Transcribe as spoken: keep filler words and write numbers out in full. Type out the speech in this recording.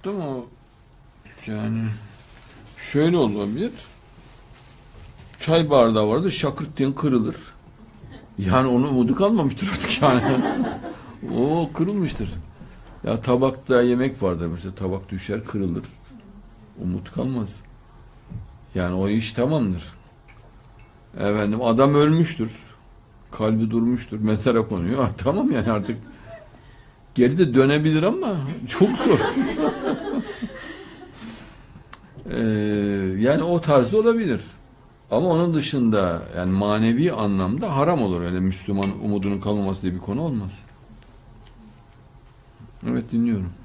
Değil mi o? Yani şöyle olabilir. Çay bardağı vardı, şakırt diye kırılır. Yani onun umudu kalmamıştır artık yani. O kırılmıştır. Ya tabakta yemek vardır mesela, tabak düşer kırılır. Umut kalmaz. Yani o iş tamamdır. Efendim adam ölmüştür. Kalbi durmuştur. Mezara konuyor. Ah, tamam yani artık geride dönebilir ama çok zor. ee, yani o tarzda olabilir. Ama onun dışında yani manevi anlamda haram olur. Öyle Müslüman umudunun kalmaması diye bir konu olmaz. Evet, dinliyorum.